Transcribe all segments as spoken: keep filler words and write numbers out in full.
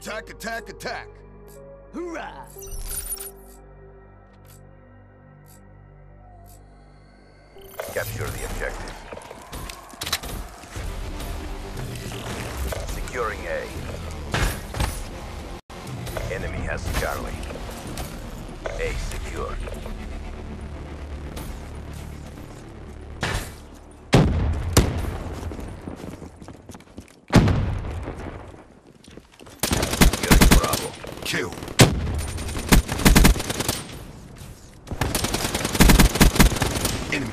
Attack, attack, attack! Hoorah! Capture the objective. Securing A. Enemy has Charlie. A secure. Securing Bravo. Kill. Enemy.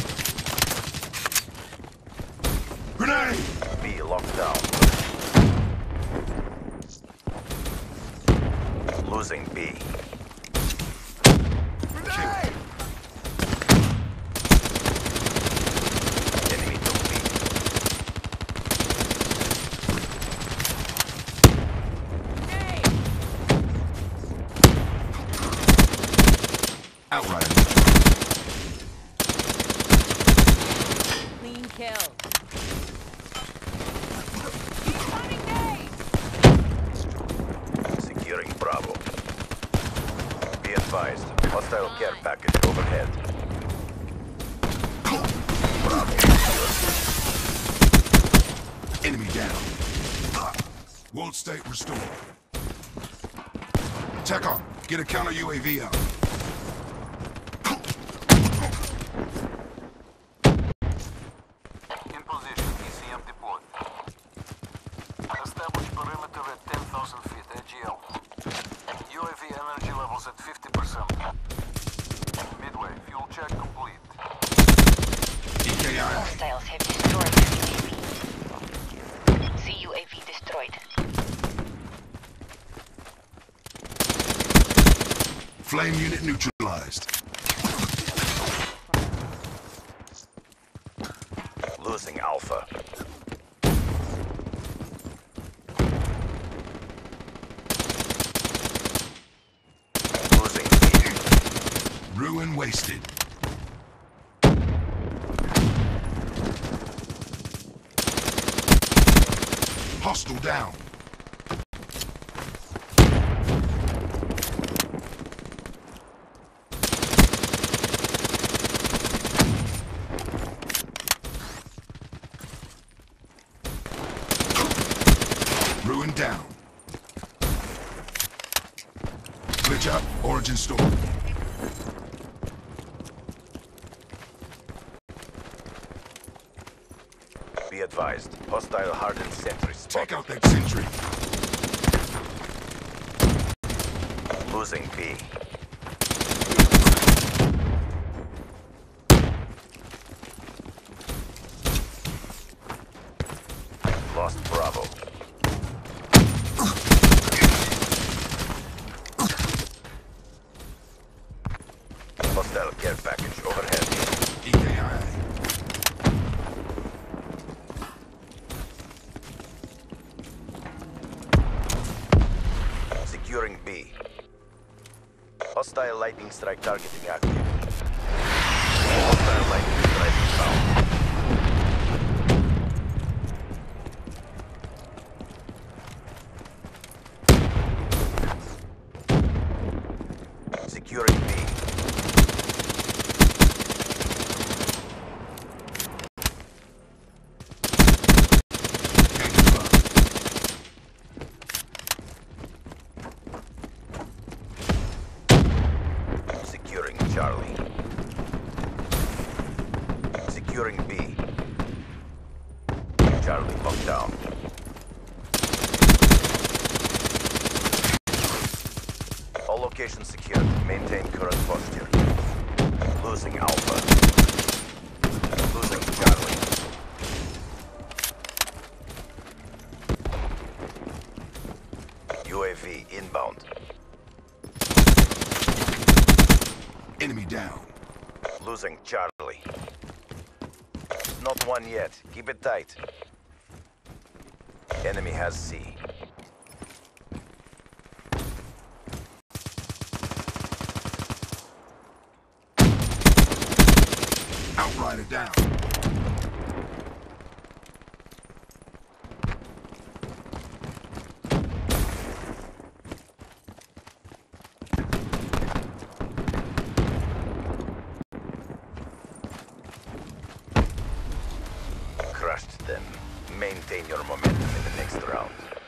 Grenade! B locked down. Losing B. Grenade! Enemy took B. Outright. Clean kill. Incoming nade! Securing Bravo. Be advised, hostile care package overhead. Bravo secure. Enemy down. World state restored. TechOp, get a counter U A V out. In position, E C M deployed. Establish perimeter at ten thousand feet, A G L. U A V energy levels at fifty percent. Midway, fuel check complete. E K I. Hostiles have destroyed the U A V. C U A V destroyed. Flame unit neutralized. Losing Alpha. Losing B. Ruin wasted. Hostile down. Ruin down. Glitch up, origin store. Be advised, hostile hardened sentry Take spotted. out that sentry. Losing B. Lost Bravo. Hostile care package overhead. E K I. Securing B. Hostile lightning strike targeting active. Hostile lightning strike found. Securing B. Securing Charlie. Securing B. Charlie locked down. All locations secured. Maintain current posture. Losing Alpha. Losing Charlie. U A V inbound. Enemy down. Losing Charlie. Not one yet. Keep it tight. Enemy has C. Outrider down. them. Maintain your momentum in the next round.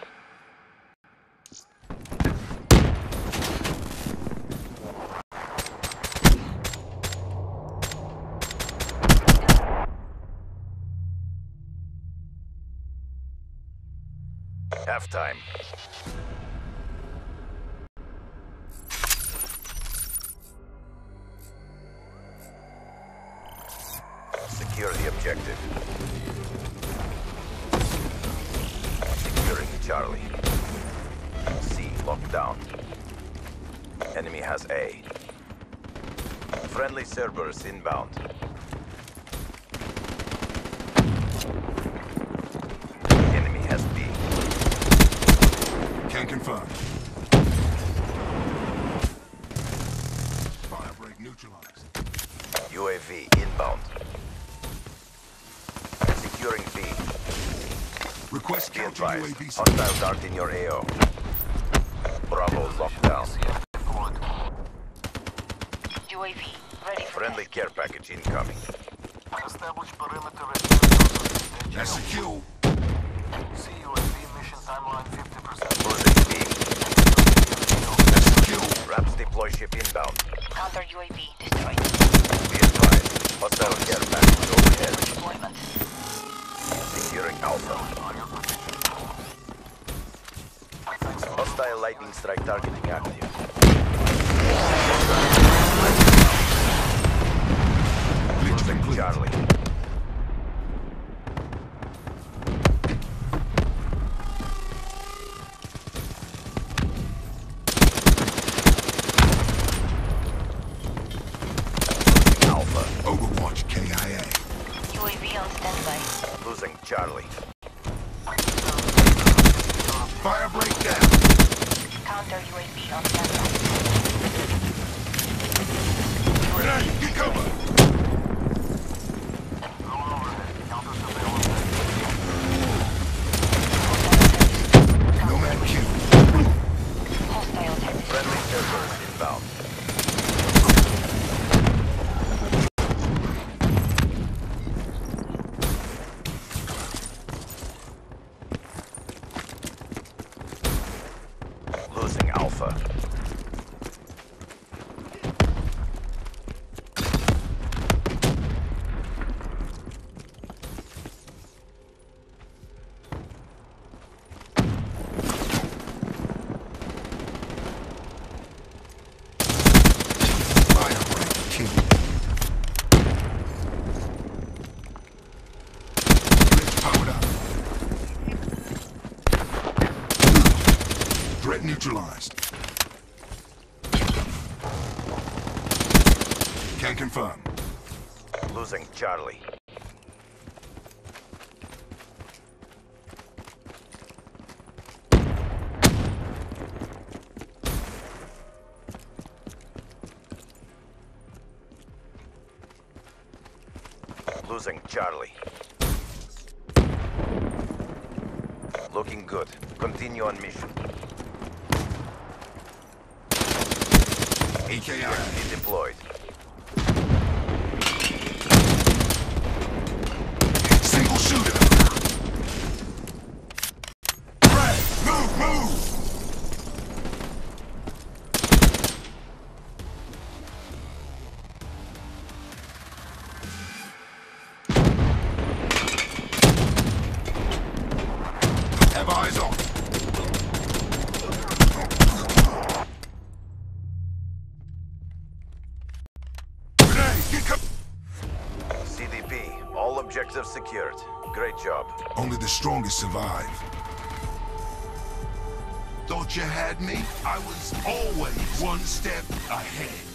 Halftime. Secure the objective. Securing Charlie. C locked down. Enemy has A. Friendly Cerberus inbound. Enemy has B. Can confirm. Firebreak neutralized. U A V inbound. Securing B. Request Be counter U A advised. V. Hostile dart in your A O. Bravo locked down. U A V ready for Friendly test. care package incoming. Establish perimeter at ten thousand feet. That's secure. C U A V mission timeline fifty percent. Losing B. That's secure. Raps deploy ship inbound. Counter U A V destroyed. Be advised. Hostile care package overhead. Deployment. Securing Alpha. Hostile lightning strike targeting active. Glitch Losing complete. Charlie. Alpha. Overwatch K I A. U A V on standby. Losing Charlie. Firebreak down. Counter U A V on standby. Grenade, get cover. Nomad Q. Hostile test. Friendly Cerberus inbound. Losing Alpha. Firebreak Q. Glitch powered up. Threat neutralized. Can confirm. Losing Charlie. Losing Charlie. Looking good. Continue on mission. A K I. Be deployed. Single shooter. Frag. Move, move. Have eyes on. Grenade, get co- C D P. All objectives secured. Great job. Only the strongest survive. Thought you had me? I was always one step ahead.